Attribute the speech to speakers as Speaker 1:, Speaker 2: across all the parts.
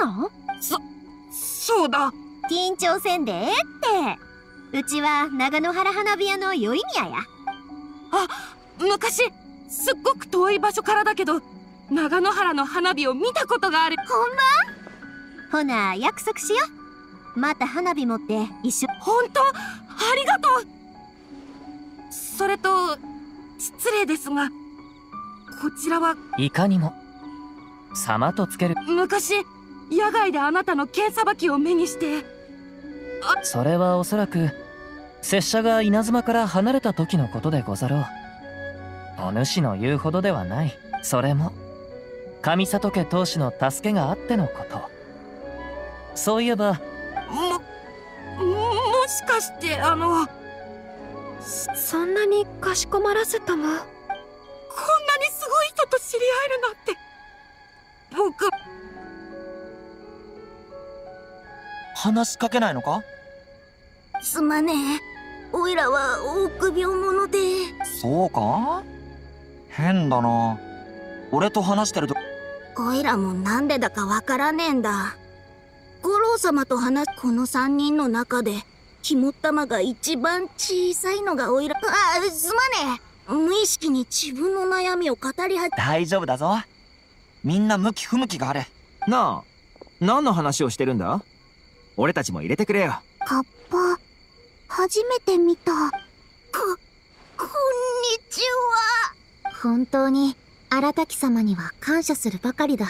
Speaker 1: なん？
Speaker 2: そうだ。
Speaker 1: 緊張せんでえって。うちは長野原花火屋の宵宮や。
Speaker 2: あ、昔すっごく遠い場所からだけど長野原の花火を見たことがある。
Speaker 1: ほんま？ほな約束しよう。また花火持って一緒。
Speaker 2: 本当？ありがとう。それと失礼ですが、こちらは。
Speaker 3: いかにも様とつける。
Speaker 2: 昔野外であなたの剣さばきを目にして。
Speaker 3: それはおそらく拙者が稲妻から離れた時のことでござろう。お主の言うほどではない。それも上里家当主の助けがあってのこと。そういえば
Speaker 2: もしかして
Speaker 4: そんなにかしこまらせたも。
Speaker 2: こんなにすごい人と知り合えるなんて。僕
Speaker 5: 話しかけないのか？
Speaker 6: すまねえ。おいらは臆病者で。
Speaker 5: そうか？変だな。俺と話してると。
Speaker 6: おいらもなんでだかわからねえんだ。五郎様と話すこの3人の中で肝っ玉が一番小さいのがおいら。すまねえ。無意識に自分の悩みを語り始め。
Speaker 5: 大丈夫だぞ。みんな向き不向きがある。
Speaker 7: なあ、何の話をしてるんだ？俺たちも入れてくれよ。
Speaker 6: カッパ、初めて見た。こんにちは。本当に荒滝様には感謝するばかりだ。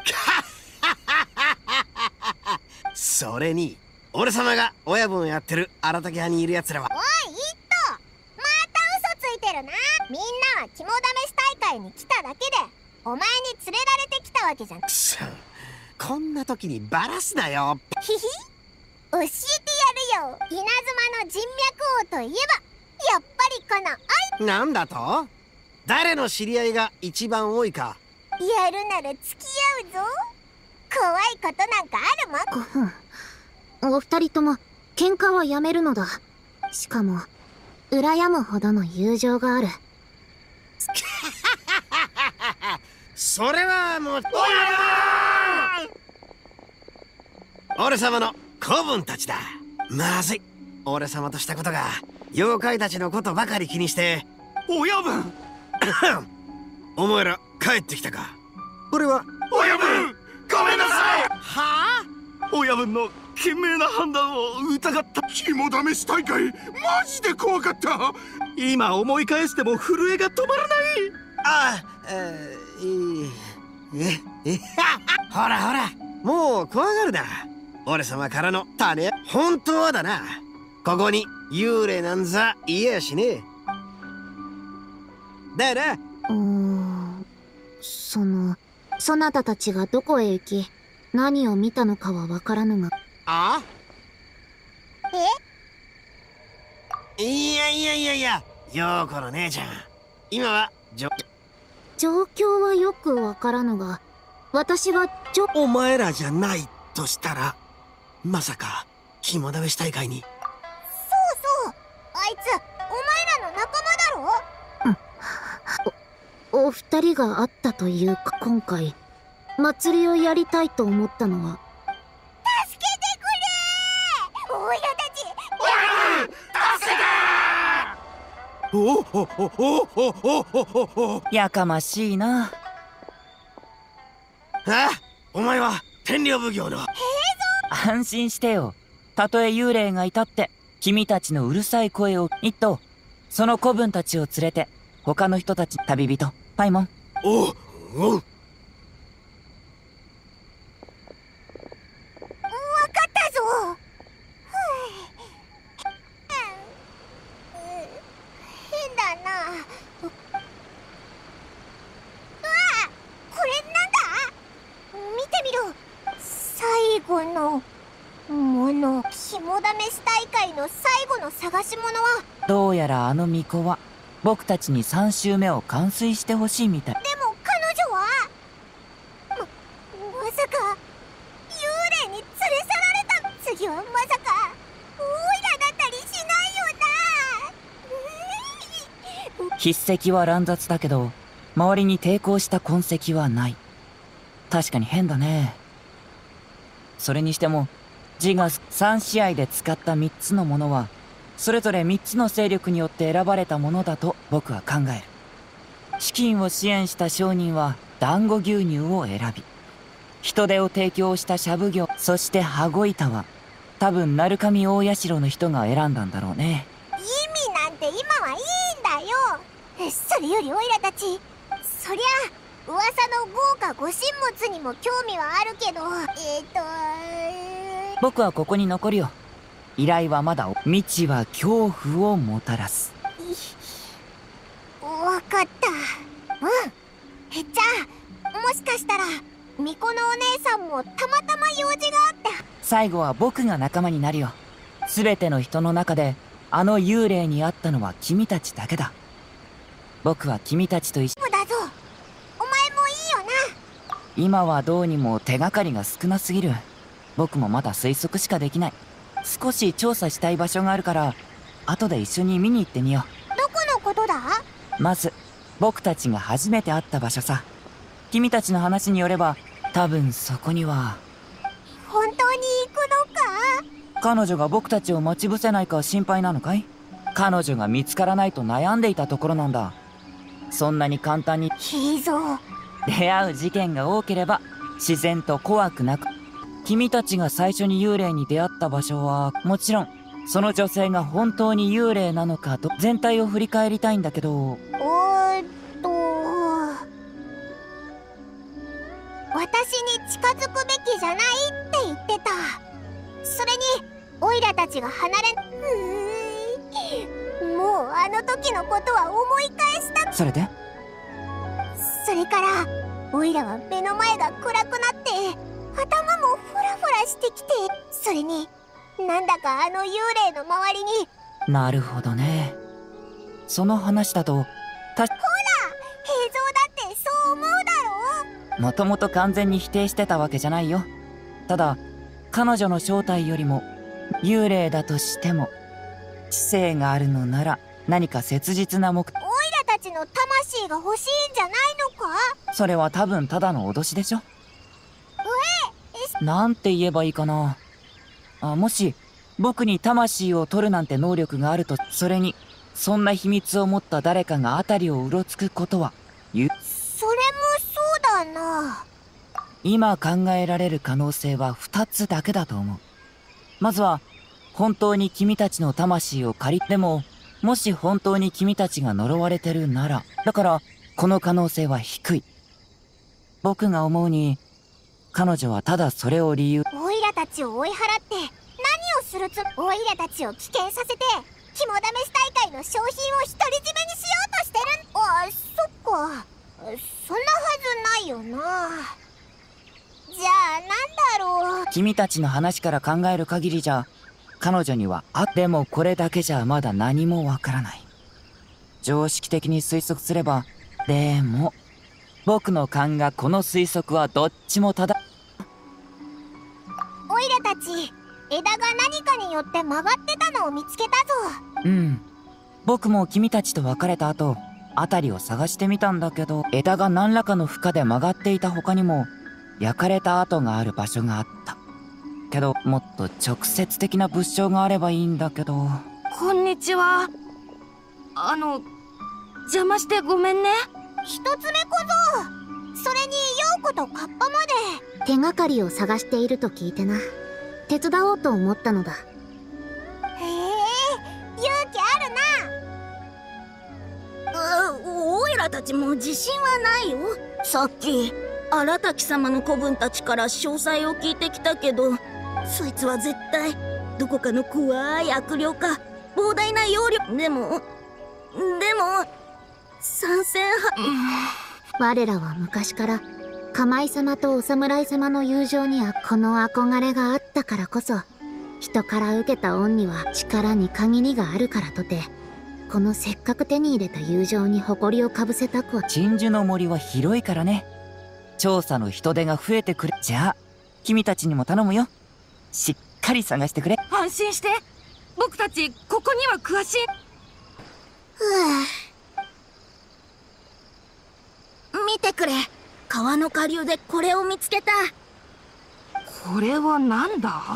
Speaker 8: それに俺様が親分やってる荒滝派にいる奴らは。
Speaker 9: おい、イット、また嘘ついてるな。みんなは肝試し大会に来ただけでお前に連れられてきたわけじゃん。
Speaker 8: くそ、こんな時にバラすなよ。
Speaker 9: ひひ、教えてやるよ。稲妻の人脈王といえばやっぱりこの
Speaker 8: なんだと？誰の知り合いが一番多いか。
Speaker 9: やるなら付き合うぞ。怖いことなんかあるもん。
Speaker 6: お二人とも喧嘩はやめるのだ。しかも羨むほどの友情がある。
Speaker 8: それはもう俺様の子分たちだ。まずい。俺様としたことが妖怪たちのことばかり気にして。
Speaker 10: 親分
Speaker 8: お前ら帰ってきたか。俺は
Speaker 10: 親分ごめんなさい。
Speaker 8: は
Speaker 10: あ、親分の賢明な判断を疑った。肝試し大会マジで怖かった。今思い返しても震えが止まらない。
Speaker 8: ほらほら、もう怖がるな。俺様からの種。本当はだな、ここに幽霊なんざいやしねえ。だよな。
Speaker 6: そなたたちがどこへ行き何を見たのかはわからぬが。
Speaker 8: あ？いや、陽子の姉ちゃん、今は
Speaker 6: 状況はよくわからぬが、私は
Speaker 8: お前らじゃないとしたら、まさか肝試し大会に。
Speaker 9: そう、あいつお前らの仲間だろ。
Speaker 6: お二人が会ったというか、今回祭りをやりたいと思ったのは。
Speaker 9: 助けてくれー、おいらたち。
Speaker 10: 親分助けて。
Speaker 3: やかましいな。
Speaker 8: お前は天領奉行の。
Speaker 3: 安心してよ。たとえ幽霊がいたって君たちのうるさい声を一頭、その子分たちを連れて他の人たち。旅人パイモン。
Speaker 8: おう。
Speaker 9: 分かったぞ。変だな。これなんだ。見てみろ。最後のもの。肝試し大会の最後の探し物は。
Speaker 3: どうやらあの巫女は僕たちに3周目を完遂してほしいみたい。
Speaker 9: でも彼女はまさか幽霊に連れ去られた。次はまさかオイラだったりしないよな。
Speaker 3: 筆跡は乱雑だけど周りに抵抗した痕跡はない。確かに変だね。
Speaker 11: それにしてもジガ3試合で使った3つのものはそれぞれ3つの勢力によって選ばれたものだと僕は考える。資金を支援した商人は団子牛乳を選び、人手を提供したシャブ魚、そして羽子板は多分鳴神大社の人が選んだんだろうね。
Speaker 9: 意味なんて今はいいんだよ。それよりオイラたち、そりゃ噂の豪華ご神物にも興味はあるけど、
Speaker 11: 僕はここに残るよ。依頼はまだ。未知は恐怖をもたらす。
Speaker 9: わかった。じゃあもしかしたら巫女のお姉さんもたまたま用事があって。
Speaker 11: 最後は僕が仲間になるよ。全ての人の中であの幽霊に会ったのは君たちだけだ。僕は君たちと一緒
Speaker 9: だぞ。お前もいいよな。
Speaker 11: 今はどうにも手がかりが少なすぎる。僕もまだ推測しかできない。少し調査したい場所があるから後で一緒に見に行ってみよ
Speaker 9: う。どこのことだ？
Speaker 11: まず僕たちが初めて会った場所さ。君たちの話によれば多分そこには。
Speaker 9: 本当に行くのか？
Speaker 11: 彼女が僕たちを待ち伏せないか心配なのかい？彼女が見つからないと悩んでいたところなんだ。そんなに簡単に
Speaker 9: いいぞ。
Speaker 11: 出会う事件が多ければ自然と怖くなく。君たちが最初に幽霊に出会った場所はもちろんその女性が本当に幽霊なのかと全体を振り返りたいんだけど。
Speaker 9: 私に近づくべきじゃないって言ってた。それにオイラたちが離れもうあの時のことは思い返した。
Speaker 11: それで？
Speaker 9: それからオイラは目の前が暗くなって頭もフラフラしてきて、それになんだかあの幽霊の周りに。
Speaker 11: なるほどね。その話だとほら、
Speaker 9: 平蔵だってそう思うだろ。
Speaker 11: もともと完全に否定してたわけじゃないよ。ただ彼女の正体よりも幽霊だとしても知性があるのなら何か切実な目的。
Speaker 9: オイラたちの魂が欲しいんじゃないのか？
Speaker 11: それは多分ただの脅しでしょ。なんて言えばいいかな。もし僕に魂を取るなんて能力があると、それにそんな秘密を持った誰かが辺りをうろつくことは
Speaker 9: それもそうだな。
Speaker 11: 今考えられる可能性は2つだけだと思う。まずは本当に君たちの魂を借りても、もし本当に君たちが呪われてるなら、だからこの可能性は低い。僕が思うに彼女はただそれを理由。
Speaker 9: オイラたちを追い払って何をするオイラたちを危険させて肝試し大会の賞品を独り占めにしようとしてる。そっか、そんなはずないよな。じゃあなんだろう。
Speaker 11: 君たちの話から考える限りじゃ彼女にはでもこれだけじゃまだ何もわからない。常識的に推測すれば。でも僕の勘がこの推測はどっちもオイラ
Speaker 9: たち枝が何かによって曲がってたのを見つけたぞ。
Speaker 11: 僕も君たちと別れた後辺りを探してみたんだけど、枝が何らかの負荷で曲がっていた他にも焼かれた跡がある場所があったけど、もっと直接的な物証があればいいんだけど。
Speaker 2: こんにちは。邪魔してごめんね。
Speaker 9: 一つ目小僧、それに陽子とカッパまで。
Speaker 6: 手がかりを探していると聞いてな、手伝おうと思ったのだ。
Speaker 9: 勇気あるな。
Speaker 6: オイラたちも自信はないよ。さっき荒滝様の子分たちから詳細を聞いてきたけど、そいつは絶対どこかの怖い悪霊か膨大な容量。でも参戦我らは昔から釜井様とお侍様の友情にはこの憧れがあったからこそ、人から受けた恩には力に限りがあるからとて、このせっかく手に入れた友情に誇りをかぶせたくは。
Speaker 11: 鎮守の森は広いからね。調査の人手が増えてくる。じゃあ君たちにも頼むよ。しっかり探してくれ。
Speaker 2: 安心して、僕たちここには詳しい。
Speaker 6: 見てくれ、川の下流でこれを見つけた。
Speaker 2: これはなんだ？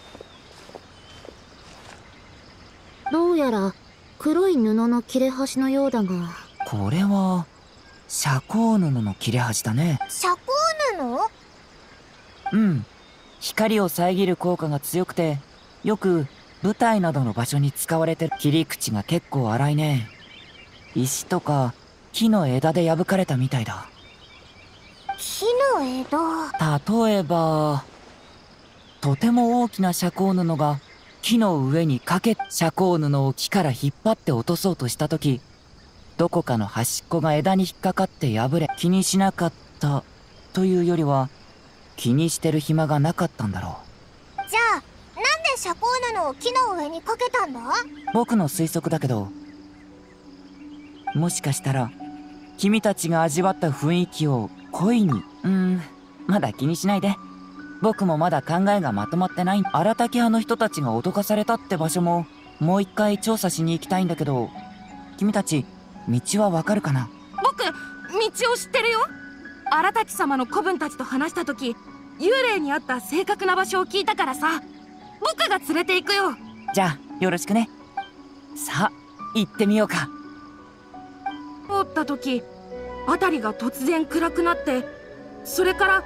Speaker 6: どうやら黒い布の切れ端のようだが。
Speaker 11: これは遮光布の切れ端だね。
Speaker 9: 遮光布？
Speaker 11: うん。光を遮る効果が強くて、よく舞台などの場所に使われてる。切り口が結構荒いね。石とか木の枝で破かれたみたいだ。
Speaker 9: 木の枝。
Speaker 11: 例えば、とても大きな遮光布が木の上にかけ、遮光布を木から引っ張って落とそうとしたとき、どこかの端っこが枝に引っかかって破れ、気にしなかったというよりは、気にしてる暇がなかったんだろ
Speaker 9: じゃあなんで遮光布を木の上にかけたんだ？
Speaker 11: う。僕の推測だけど、もしかしたら君たちが味わった雰囲気を恋に、まだ気にしないで。僕もまだ考えがまとまってない。荒滝派の人たちが脅かされたって場所ももう一回調査しに行きたいんだけど、君たち道はわかるかな？
Speaker 2: 僕、道を知ってるよ。荒滝様の子分たちと話した時、幽霊に会った正確な場所を聞いたからさ、僕が連れて行くよ。
Speaker 11: じゃあよろしくね。さあ行ってみようか。
Speaker 2: 通った時、辺りが突然暗くなって、それから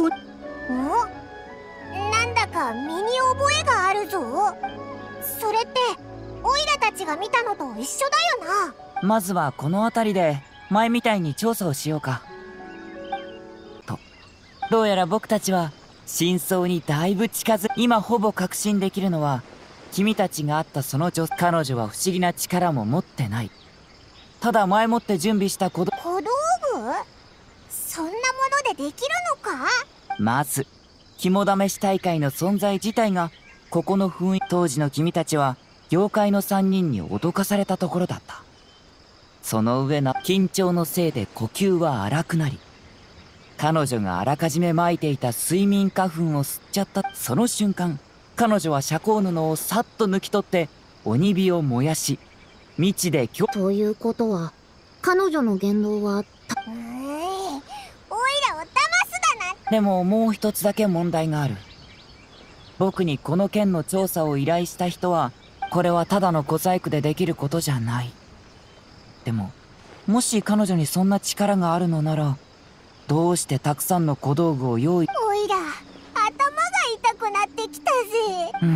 Speaker 9: なんだか身に覚えがあるぞ。それってオイラたちが見たのと一緒だよな。
Speaker 11: まずはこの辺りで前みたいに調査をしようか。と、どうやら僕たちは真相にだいぶ近づ。今ほぼ確信できるのは、君たちが会ったその彼女は不思議な力も持ってない。ただ前もって準備した小道具？
Speaker 9: そんなものでできるのか？
Speaker 11: まず肝試し大会の存在自体がここの雰囲気。当時の君たちは妖怪の3人に脅かされたところだった。その上な緊張のせいで呼吸は荒くなり、彼女があらかじめ撒いていた睡眠花粉を吸っちゃった。その瞬間、彼女は遮光布をさっと抜き取って鬼火を燃やし、未知で
Speaker 6: ということは、彼女の言動は
Speaker 9: オイラを騙すだな。
Speaker 11: でももう一つだけ問題がある。僕にこの件の調査を依頼した人は、これはただの小細工でできることじゃない。でも、もし彼女にそんな力があるのなら、どうしてたくさんの小道具を用意。
Speaker 9: オイラ、頭が痛くなってきたぜ。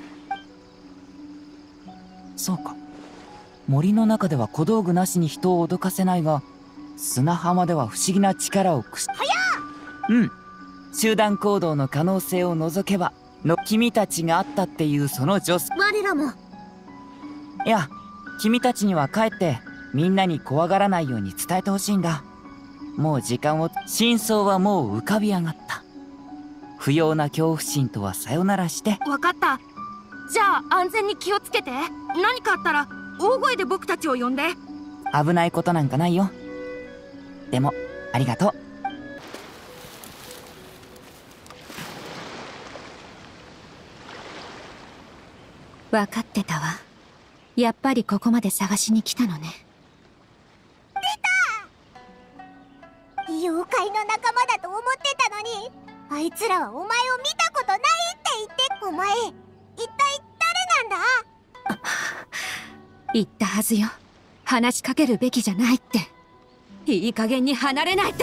Speaker 11: そうか。森の中では小道具なしに人を脅かせないが、砂浜では不思議な力を駆使。集団行動の可能性を除けば君たちがあったっていうその女性。
Speaker 6: 我らも。
Speaker 11: いや、君たちには帰ってみんなに怖がらないように伝えてほしいんだ。もう時間を。真相はもう浮かび上がった。不要な恐怖心とはさよならして。
Speaker 2: わかった。じゃあ安全に気をつけて。何かあったら大声で僕たちを呼んで。
Speaker 11: 危ないことなんかないよ。でもありがとう。
Speaker 4: 分かってたわ。やっぱりここまで探しに来たのね。
Speaker 9: 出た！妖怪の仲間だと思ってたのに、あいつらはお前を見たことないって言って。お前、一体誰なんだ？
Speaker 4: 言ったはずよ。話しかけるべきじゃないって。いい加減に離れないと。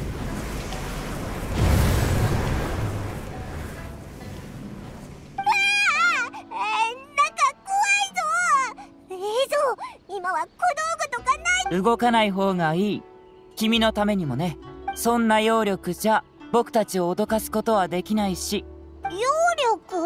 Speaker 9: 今は小道具とかない。
Speaker 11: 動かない方がいい。君のためにもね。そんな妖力じゃ僕たちを脅かすことはできないし。
Speaker 9: 妖力？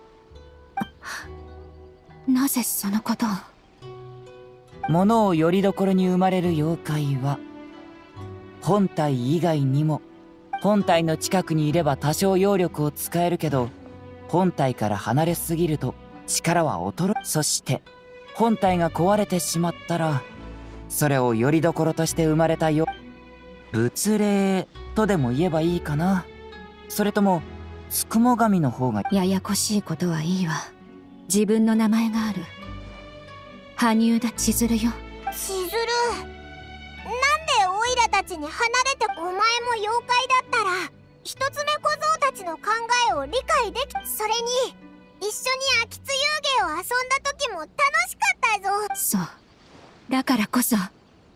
Speaker 4: なぜそのことを。
Speaker 11: 物をよりどころに生まれる妖怪は本体以外にも、本体の近くにいれば多少妖力を使えるけど、本体から離れすぎると力は衰え。そして本体が壊れてしまったら、それをよりどころとして生まれた仏霊とでも言えばいいかな。それともつくも神の方が。
Speaker 4: ややこしいことはいいわ。自分の名前がある。羽生田千鶴よ。
Speaker 9: 千鶴、なんでオイラたちに離れて。お前も妖怪だったら一つ目小僧たちの考えを理解でき、それに一緒に秋津遊戯を遊んだ時も楽しかったぞ。
Speaker 4: そう。だからこそ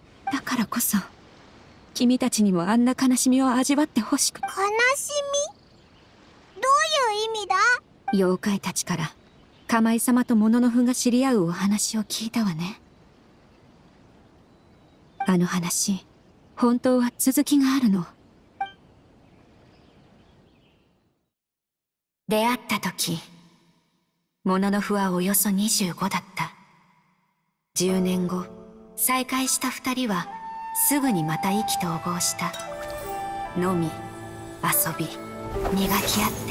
Speaker 4: 君たちにもあんな悲しみを味わってほしく。
Speaker 9: 悲しみ？どういう意味だ？
Speaker 4: 妖怪たちから釜井様とモノノフが知り合うお話を聞いたわね。あの話、本当は続きがあるの。出会った時、モノノフはおよそ25だった。10年後、再会した2人はすぐにまた意気投合した。飲み、遊び、磨き合って、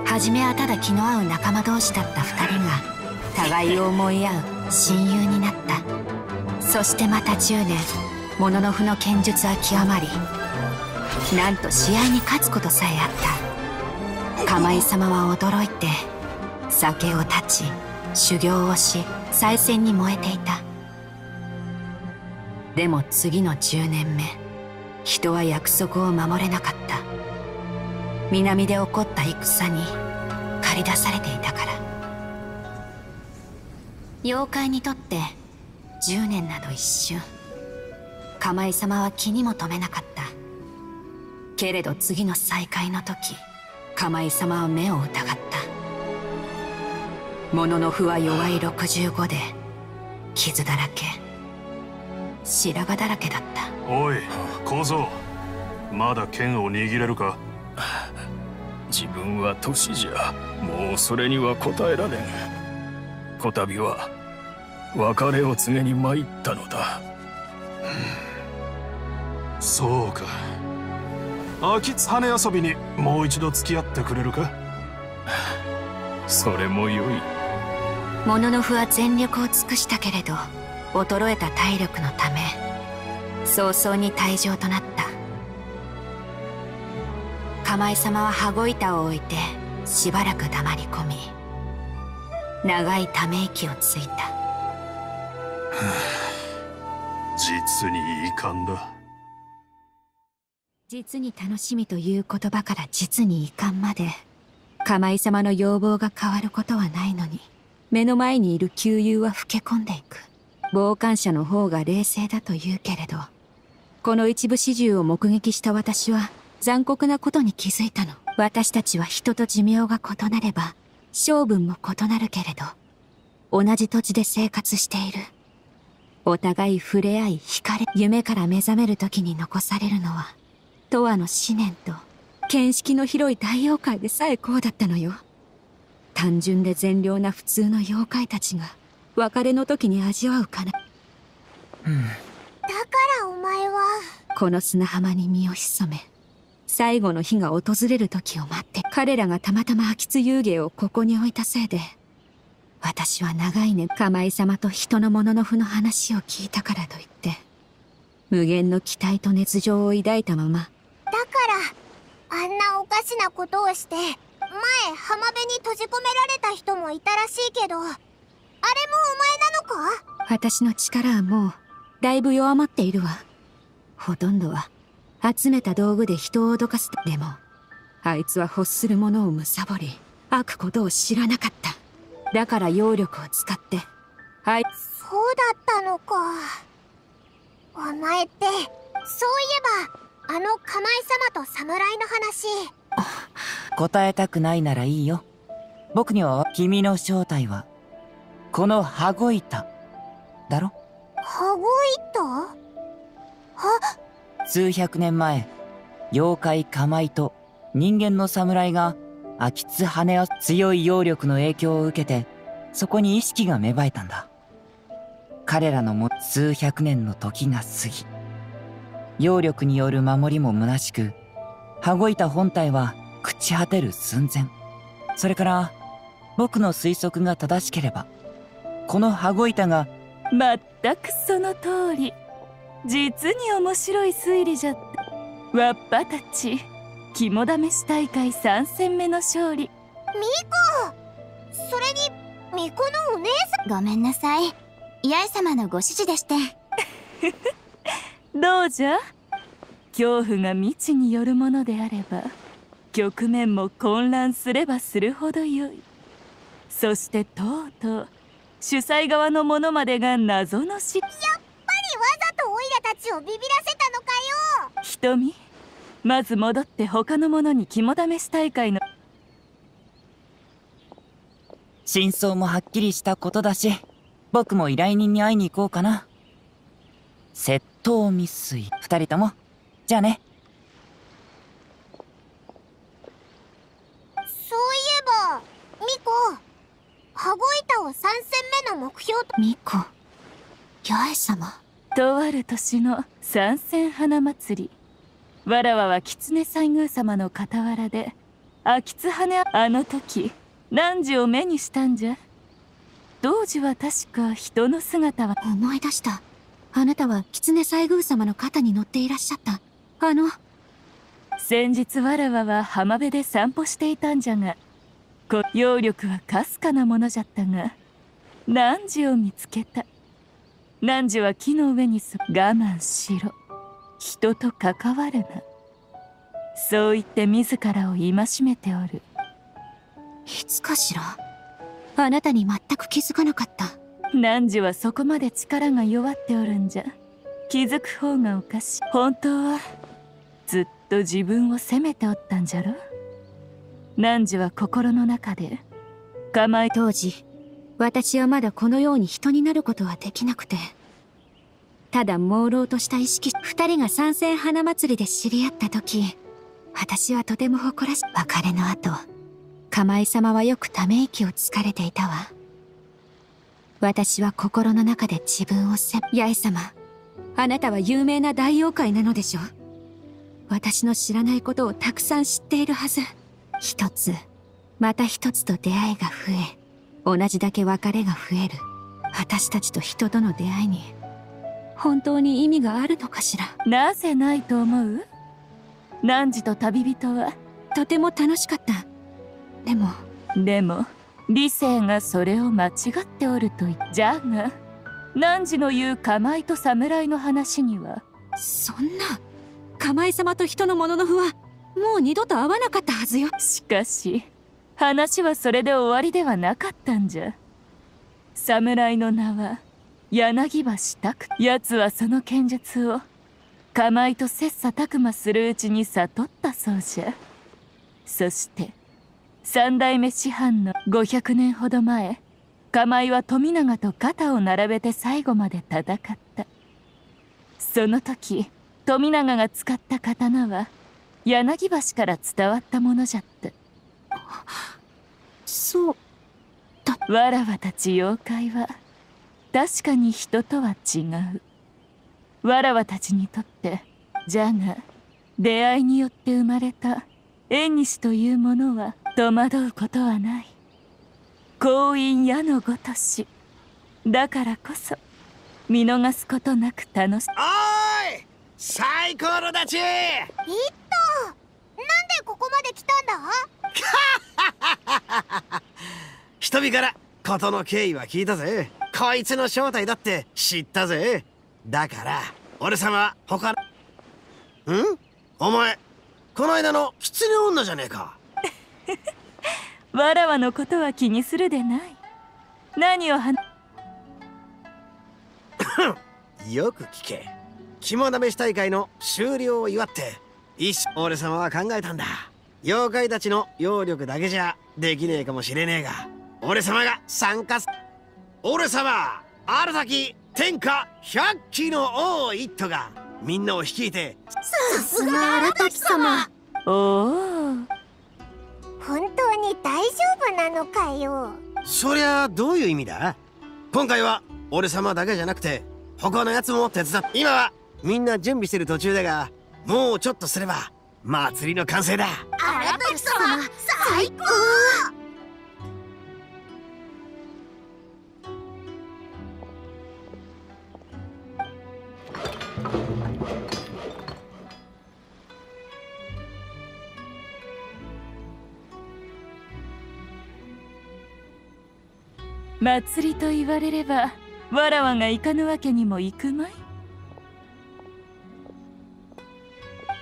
Speaker 4: 初めはただ気の合う仲間同士だった2人が互いを思い合う親友になった。そしてまた10年、モノノフの剣術は極まり、なんと試合に勝つことさえあった。釜井様は驚いて酒を断ち修行をし、再戦に燃えていた。でも次の10年目、人は約束を守れなかった。南で起こった戦に駆り出されていたから。妖怪にとって10年など一瞬。釜井様は気にも留めなかった。けれど次の再会の時、釜井様は目を疑った。モノノフは弱い65で傷だらけ、白髪だらけだった。
Speaker 12: おい小僧、まだ剣を握れるか？
Speaker 13: 自分は年じゃもうそれには応えられん。こたびは別れを告げに参ったのだ。
Speaker 12: そうか。秋津羽遊びにもう一度付き合ってくれるか？
Speaker 13: それもよい。
Speaker 4: モノノフは全力を尽くしたけれど、衰えた体力のため早々に退場となった。釜井様は羽子板を置いてしばらく黙り込み、長いため息をついた。
Speaker 12: 実に遺憾だ。
Speaker 4: 実に楽しみという言葉から実に遺憾まで、釜井様の要望が変わることはないのに、目の前にいる旧友は老け込んでいく。傍観者の方が冷静だと言うけれど、この一部始終を目撃した私は残酷なことに気づいたの。私たちは人と寿命が異なれば性分も異なるけれど、同じ土地で生活している。お互い触れ合い惹かれ、夢から目覚める時に残されるのは永遠の思念と見識の広い大妖怪でさえこうだったのよ。単純で善良な普通の妖怪たちが別れの時に味わうかな。
Speaker 9: だからお前は
Speaker 4: この砂浜に身を潜め、最後の日が訪れる時を待って、彼らがたまたま秋津遊芸をここに置いたせいで、私は長い年釜井様と人のモノノフの話を聞いたからといって無限の期待と熱情を抱いたまま。
Speaker 9: だからあんなおかしなことをして前浜辺に閉じ込められた人もいたらしいけど、あれもお前なのか？
Speaker 4: 私の力はもうだいぶ弱まっているわ。ほとんどは集めた道具で人を脅かす。でもあいつは欲するものを貪り悪ことを知らなかった。だから妖力を使って
Speaker 9: そうだったのか。お前ってそういえばあの釜井様と侍の話。
Speaker 11: 答えたくないならいいよ。僕には君の正体はこの羽子板だろ。
Speaker 9: 羽子板？
Speaker 11: 数百年前、妖怪釜井と人間の侍が秋津羽を強い妖力の影響を受けて、そこに意識が芽生えたんだ。彼らの数百年の時が過ぎ、妖力による守りも虚しく、羽子板本体は朽ち果てる寸前。それから僕の推測が正しければ、この羽子板が
Speaker 14: まったくその通り。実に面白い推理じゃった。わっぱたち肝試し大会3戦目の勝利。
Speaker 9: ミコ、それにミコのお姉さん。
Speaker 15: ごめんなさい、八重様のご指示でして。
Speaker 14: どうじゃ、 恐怖が未知によるものであれば局面も混乱すればするほどよい。そしてとうとう主催側の者までが謎のやっぱりわ
Speaker 9: ざとオイラたちをビビらせたのかよ。
Speaker 14: 瞳、まず戻って他の者に肝試し大会の
Speaker 11: 真相もはっきりしたことだし、僕も依頼人に会いに行こうかな。窃盗未遂、二人ともじゃあね。
Speaker 9: そういえばミコ、羽子板を3戦目の目標と。
Speaker 4: ミコ、八重様。
Speaker 14: とある年の三千花祭り、わらわは狐西宮様の傍らで秋津羽、あの時汝を目にしたんじゃ。当時は確か人の姿は。
Speaker 4: 思い出した。あなたは狐西宮様の肩に乗っていらっしゃった。
Speaker 14: 先日わらわは浜辺で散歩していたんじゃが、揚力はかすかなものじゃったが、汝を見つけた。汝は木の上に我慢しろ、人と関わるな、そう言って自らを戒めておる。
Speaker 4: いつかしら。あなたに全く気づかなかった。
Speaker 14: 汝はそこまで力が弱っておるんじゃ。気づく方がおかしい。本当はずっと自分を責めておったんじゃろ。汝は心の中で
Speaker 4: 当時私はまだこのように人になることはできなくて、ただ朦朧とした意識。二人が三千花祭りで知り合った時、私はとても誇らしい。別れの後、釜井様はよくため息をつかれていたわ。私は心の中で自分を八重様、あなたは有名な大妖怪なのでしょう。私の知らないことをたくさん知っているはず。一つまた一つと出会いが増え、同じだけ別れが増える私たちと人との出会いに本当に意味があるのかしら。
Speaker 14: なぜないと思う？汝と旅人は
Speaker 4: とても楽しかった。でも
Speaker 14: 理性がそれを間違っておると言っ。じゃが汝の言う釜井と侍の話には。
Speaker 4: そんな、釜井様と人のもののふはもう二度と会わなかったはずよ。
Speaker 14: しかし話はそれで終わりではなかったんじゃ。侍の名は柳橋拓。奴はその剣術を釜井と切磋琢磨するうちに悟ったそうじゃ。そして三代目師範の500年ほど前、釜井は富永と肩を並べて最後まで戦った。その時富永が使った刀は柳橋から伝わったものじゃった。
Speaker 4: そうだ。
Speaker 14: わらわたち妖怪は確かに人とは違う。わらわたちにとってじゃが出会いによって生まれた縁西というものは戸惑うことはない。婚姻矢のごとし。だからこそ見逃すことなく楽し。
Speaker 8: おーい、サイコロたち。
Speaker 9: なんでここまで来たんだ？
Speaker 8: 人々から事の経緯は聞いたぜ。こいつの正体だって知ったぜ。だから俺様は他の。お前この間の狐女じゃねえか。
Speaker 14: わらわのことは気にするでない。何を
Speaker 8: よく聞け。肝試し大会の終了を祝って俺様は考えたんだ。妖怪たちの妖力だけじゃできねえかもしれねえが、俺様が参加俺様ある時天下100騎の王一途がみんなを率いて。
Speaker 9: さすが荒滝様。
Speaker 14: おお、
Speaker 9: 本当に大丈夫なのかよ。
Speaker 8: そりゃどういう意味だ。今回は俺様だけじゃなくて他のやつも手伝って。今はみんな準備してる途中だが、もうちょっとすれば祭りの完成だ。
Speaker 9: 荒滝様最高。
Speaker 14: 祭りと言われればわらわが行かぬわけにもいくまい。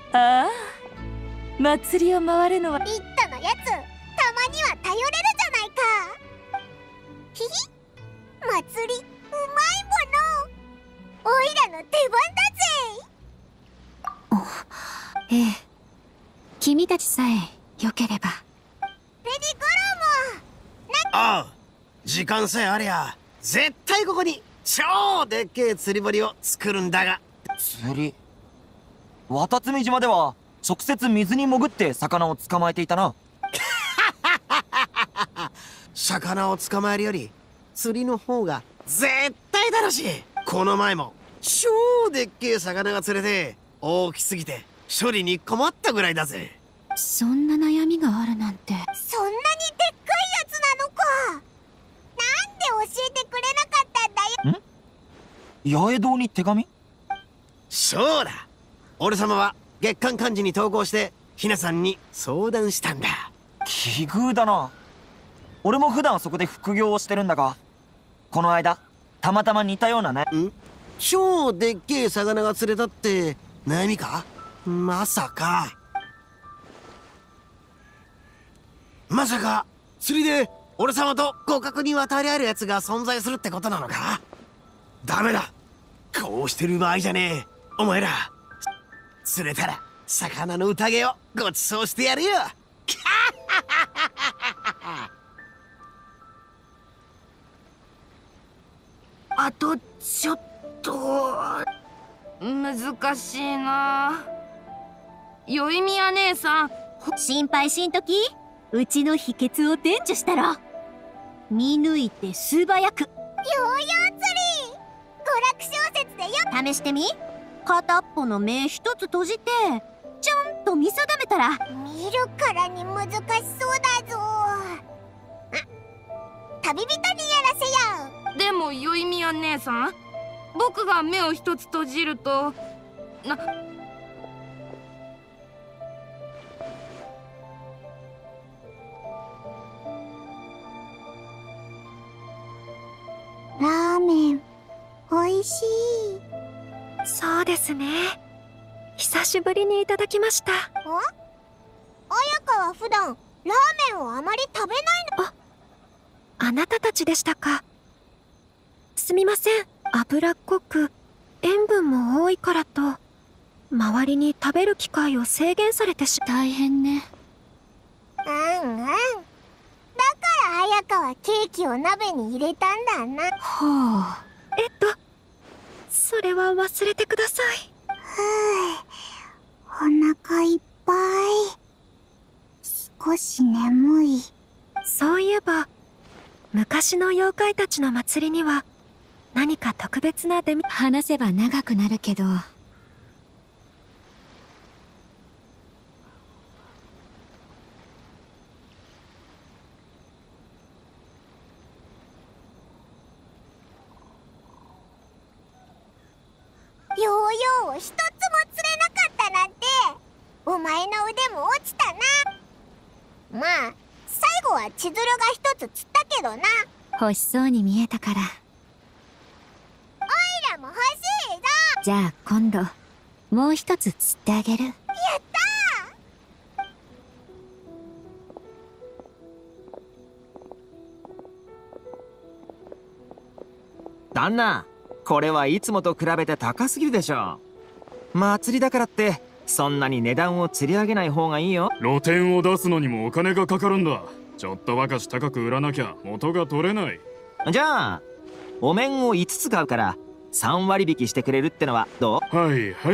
Speaker 14: ああ、祭りを回るのは
Speaker 9: ビットのやつ、たまには頼れるじゃないか。ひひ、祭りうまいもの、おいらの出番だぜ。
Speaker 4: ええ、君たちさえよければ。
Speaker 9: ペディコロも
Speaker 8: ああ、時間さえありゃ絶対ここに超でっけえ釣り堀を作るんだが。
Speaker 5: 釣り、渡積島では直接水に潜って魚を捕まえていたな。
Speaker 8: 魚を捕まえるより釣りの方が絶対楽しい。この前も超でっけえ魚が釣れて大きすぎて処理に困ったぐらいだぜ。
Speaker 4: そんな悩みがあるなんて。
Speaker 9: そんなにでっかいやつなのか。なんで教えてくれなかったんだよ。
Speaker 5: 八重堂に手紙？
Speaker 8: そうだ、俺様は月刊漢字に投稿してひなさんに相談したんだ。
Speaker 5: 奇遇だな。俺も普段そこで副業をしてるんだが、この間たまたま似たようなね。
Speaker 8: 超でっけえ魚が釣れたって悩みか？まさか釣りで俺様と互角に渡り合えるやつが存在するってことなのか？ダメだ、こうしてる場合じゃねえ。お前ら釣れたら魚の宴をご馳走してやるよ。
Speaker 2: あとちょっと難しいな。よいみや姉さん、
Speaker 1: 心配しんとき、うちの秘訣を伝授したら。見抜いて素早く。
Speaker 9: ヨーヨー釣り、娯楽小説でよ。
Speaker 1: 試してみ。片っぽの目一つ閉じてちゃんと見定めたら。
Speaker 9: 見るからに難しそうだぞ。旅人にやらせや。
Speaker 2: でもよいみや姉さん、僕が目を一つ閉じると
Speaker 9: ラーメンおいしい。
Speaker 15: そうですね、久しぶりにいただきました。
Speaker 9: 彩香は普段ラーメンをあまり食べないの。
Speaker 15: あなたたちでしたか。すみません、脂っこく塩分も多いからと周りに食べる機会を制限されて
Speaker 4: 大変ね。
Speaker 9: だから彩香はケーキを鍋に入れたんだな。
Speaker 15: ほう、それは忘れてください。
Speaker 9: お腹いっぱい、少し眠い。
Speaker 15: そういえば昔の妖怪たちの祭りには何か特別な
Speaker 4: 話せば長くなるけど、
Speaker 9: ヨーヨーを一つも釣れなかったなんて、お前の腕も落ちたな。まあ最後は千鶴が一つ釣ったけどな。
Speaker 4: 欲しそうに見えたから。
Speaker 9: おいらも欲しいぞ。
Speaker 4: じゃあ今度もう一つ釣ってあげる。
Speaker 9: やった
Speaker 7: ー。旦那、これはいつもと比べて高すぎるでしょ。祭りだからってそんなに値段を釣り上げない方がいいよ。
Speaker 12: 露店を出すのにもお金がかかるんだ。ちょっとばかし高く売らなきゃ元が取れない。
Speaker 7: じゃあお面を5つ買うから3割引きしてくれるってのはどう？
Speaker 12: はいはい。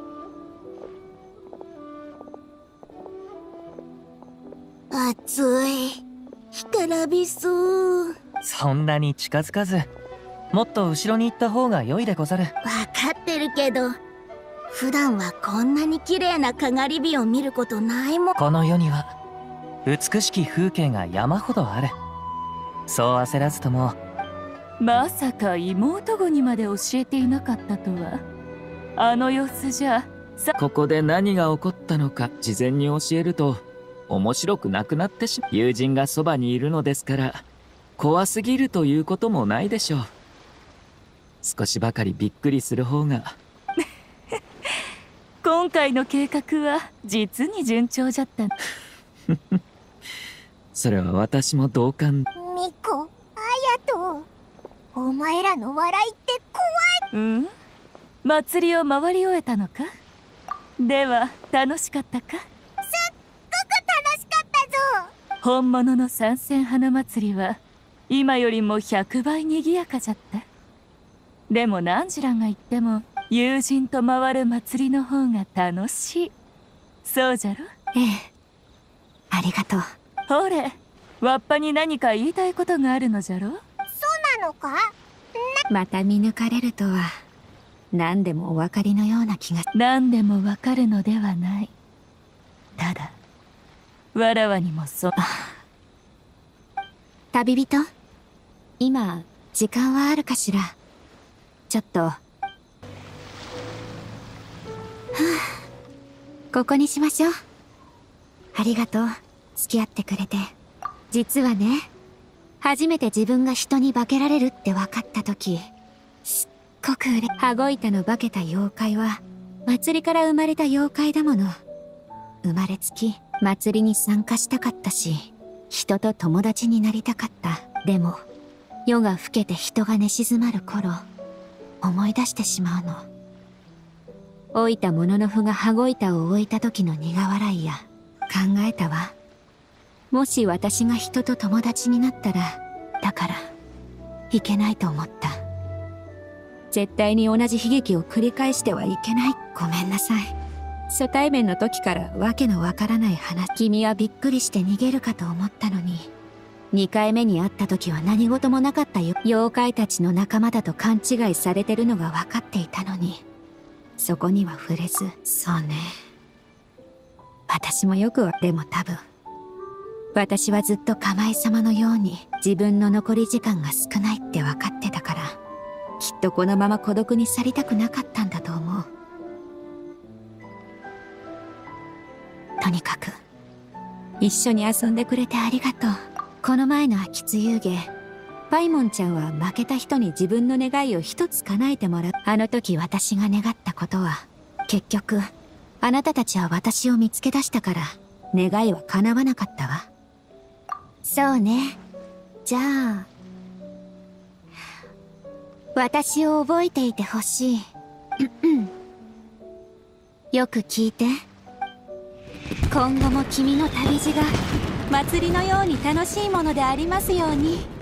Speaker 6: 暑い、干からびそう。
Speaker 3: そんなに近づかず、もっと後ろに行った方が良いでござる。
Speaker 6: わかってるけど、普段はこんなに綺麗なかがり火を見ることないもん。
Speaker 3: この世には美しき風景が山ほどある。そう焦らずとも。
Speaker 14: まさか妹子にまで教えていなかったとは。あの様子じゃ
Speaker 11: ここで何が起こったのか事前に教えると面白くなくなってしまう。友人がそばにいるのですから怖すぎるということもないでしょう。少しばかりびっくりする方が。
Speaker 14: 今回の計画は実に順調じゃった。
Speaker 11: それは私も同感。
Speaker 9: ミコ、アヤト、お前らの笑いって怖い。
Speaker 14: うん？祭りを回り終えたのか？では楽しかったか？
Speaker 9: すっごく楽しかったぞ。
Speaker 14: 本物の三線花祭りは今よりも100倍にぎやかじゃった。でも何時らが言っても友人と回る祭りの方が楽しい。そうじゃろ？
Speaker 4: ええ、ありがとう。
Speaker 14: ほれ、わっぱに何か言いたいことがあるのじゃろ？
Speaker 9: そうなのか？
Speaker 4: また見抜かれるとは何でもお分かりのような気が。
Speaker 14: 何でもわかるのではない。ただわらわにもそう。
Speaker 4: 旅人、今時間はあるかしら？ちょっとここにしましょう。ありがとう、付き合ってくれて。実はね、初めて自分が人に化けられるって分かった時、すっごく羽子板の化けた妖怪は祭りから生まれた妖怪だもの。生まれつき祭りに参加したかったし、人と友達になりたかった。でも夜が更けて人が寝静まる頃、思い出してしまうの。老いたもののふが羽子板を置いた時の苦笑いや。考えたわ。もし私が人と友達になったら、だからいけないと思った。絶対に同じ悲劇を繰り返してはいけない。ごめんなさい。初対面の時からわけのわからない話。君はびっくりして逃げるかと思ったのに、2回目に会った時は何事もなかったよ。妖怪たちの仲間だと勘違いされてるのが分かっていたのに、そこには触れず。そうね、私もよくは。でも多分私はずっと釜井様のように自分の残り時間が少ないって分かってたから、きっとこのまま孤独に去りたくなかったんだと思う。とにかく一緒に遊んでくれてありがとう。この前の秋津遊戯、パイモンちゃんは負けた人に自分の願いを一つ叶えてもらう。あの時私が願ったことは、結局あなたたちは私を見つけ出したから願いは叶わなかったわ。そうね。じゃあ私を覚えていてほしい。よく聞いて。今後も君の旅路が祭りのように楽しいものでありますように。